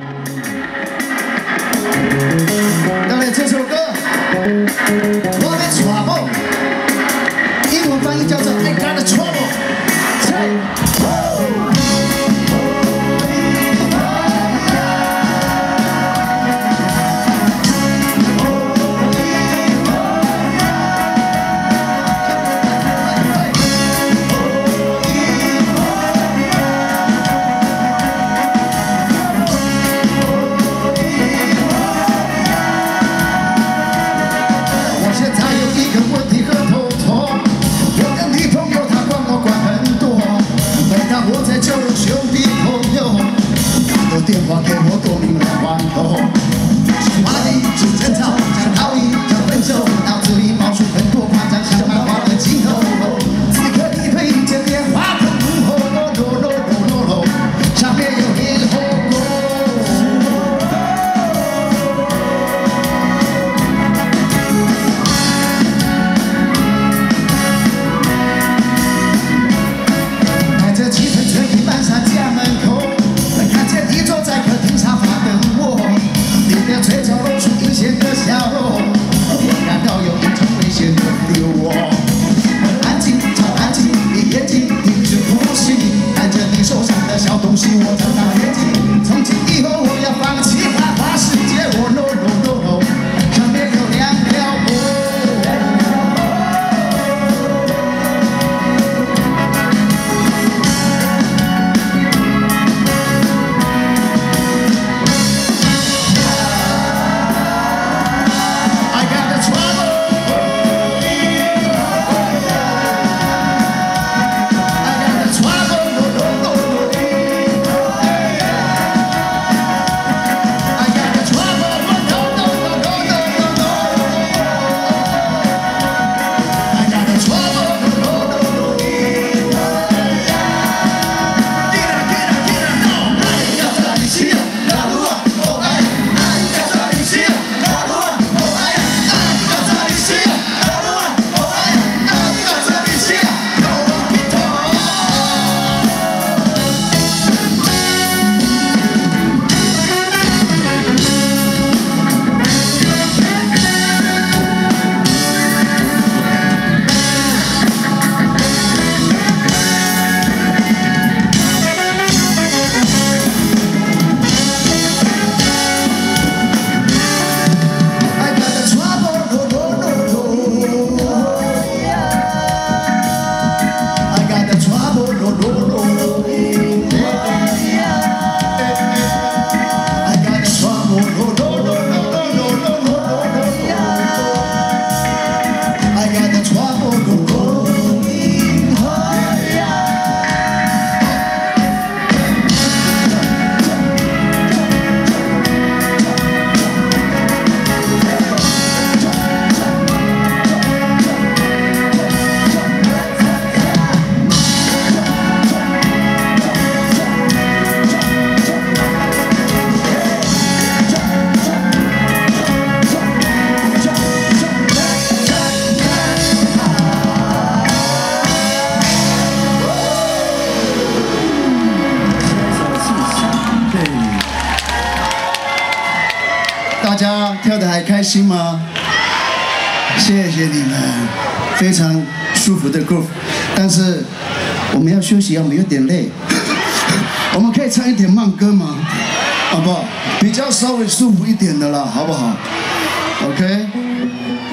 当然，这首歌我的 trouble， 英文翻译叫做 I got a trouble。电话给我夺命的黄头，话题是争吵，讲逃逸，讲分手，脑子里冒出很多夸张像漫画的镜头。此刻你推荐电话筒，上面有烟火锅。带着气氛吹进半山家门口。看见你坐在客厅沙发等我，你的嘴角露出阴险的笑容，我感到有一种危险的流我。安静，超安静，闭眼睛，停止呼吸，看着你手上的小东西，我睁大眼睛。从今以后，我要放弃花花世界，我 no no no no， 上面有两条路。大家跳得还开心吗？谢谢你们，非常舒服的 groove。但是我们要休息，我们有点累。我们可以唱一点慢歌吗？好不好？比较稍微舒服一点的啦，好不好 ？OK。